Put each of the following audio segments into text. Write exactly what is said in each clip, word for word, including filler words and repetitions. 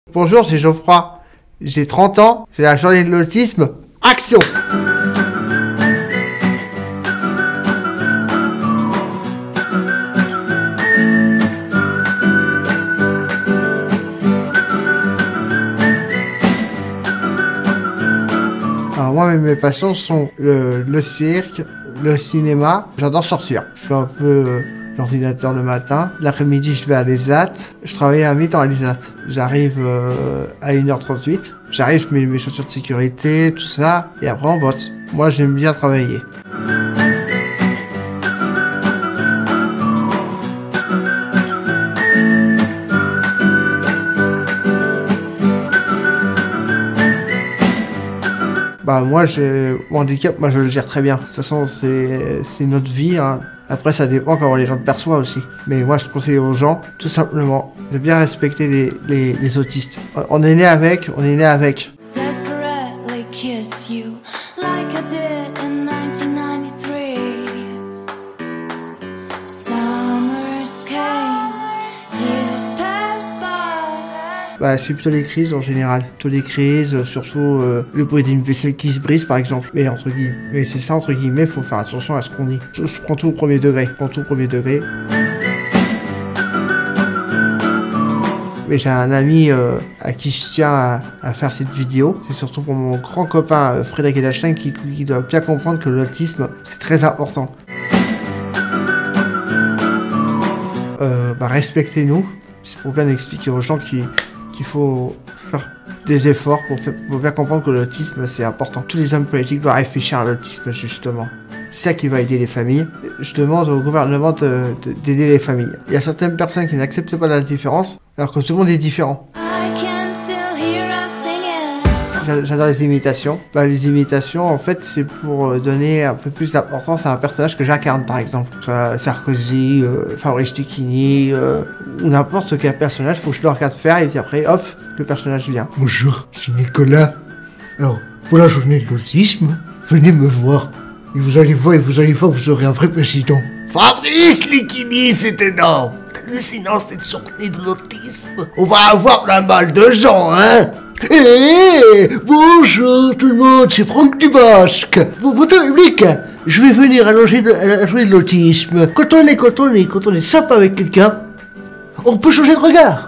Bonjour, c'est Geoffroy. J'ai trente ans, c'est la journée de l'autisme. Action! Alors moi, mes passions sont le, le cirque, le cinéma. J'adore sortir. Je fais un peu euh, l'ordinateur le matin. L'après-midi, je vais à l'E S A T. Je travaille à mi-temps à l'E S A T. J'arrive euh, à une heure trente-huit. J'arrive, je mets mes chaussures de sécurité, tout ça. Et après, on bosse. Moi, j'aime bien travailler. Bah moi, je, mon handicap, moi je le gère très bien. De toute façon, c'est c'est notre vie. Hein. Après, ça dépend comment les gens le perçoivent aussi. Mais moi, je conseille aux gens, tout simplement, de bien respecter les, les, les autistes. On est né avec, on est né avec. Bah, c'est plutôt les crises en général. Plutôt les crises, surtout euh, le bruit d'une vaisselle qui se brise par exemple. Mais entre guillemets, mais c'est ça entre guillemets, faut faire attention à ce qu'on dit. Je, je prends tout au premier degré. Je prends tout au premier degré. Mais j'ai un ami euh, à qui je tiens à, à faire cette vidéo. C'est surtout pour mon grand copain euh, Frédéric Edelstein qui, qui doit bien comprendre que l'autisme, c'est très important. Euh, bah, respectez-nous. C'est pour bien expliquer aux gens qui... Il faut faire des efforts pour, faire, pour bien comprendre que l'autisme c'est important. Tous les hommes politiques doivent réfléchir à l'autisme justement. C'est ça qui va aider les familles. Je demande au gouvernement de, de, d'aider les familles. Il y a certaines personnes qui n'acceptent pas la différence, alors que tout le monde est différent. J'adore les imitations. Bah, les imitations, en fait, c'est pour donner un peu plus d'importance à un personnage que j'incarne, par exemple. Soit Sarkozy, euh, Fabrice Lucchini, euh, ou n'importe quel personnage, faut que je le regarde faire, et puis après, hop, le personnage vient. Bonjour, c'est Nicolas. Alors, pour la journée de l'autisme, venez me voir. Et vous allez voir, et vous allez voir, vous aurez un vrai président. Fabrice Lucchini, c'est énorme. Hallucinant, cette journée de l'autisme. On va avoir plein mal de gens, hein. Hé, hey, bonjour tout le monde, c'est Franck Dubosc. Votre public, je vais venir allonger le, à la journée de l'autisme. Quand on est, quand on est, quand on est sympa avec quelqu'un, on peut changer de regard.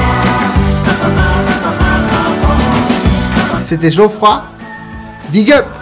C'était Geoffroy. Big up!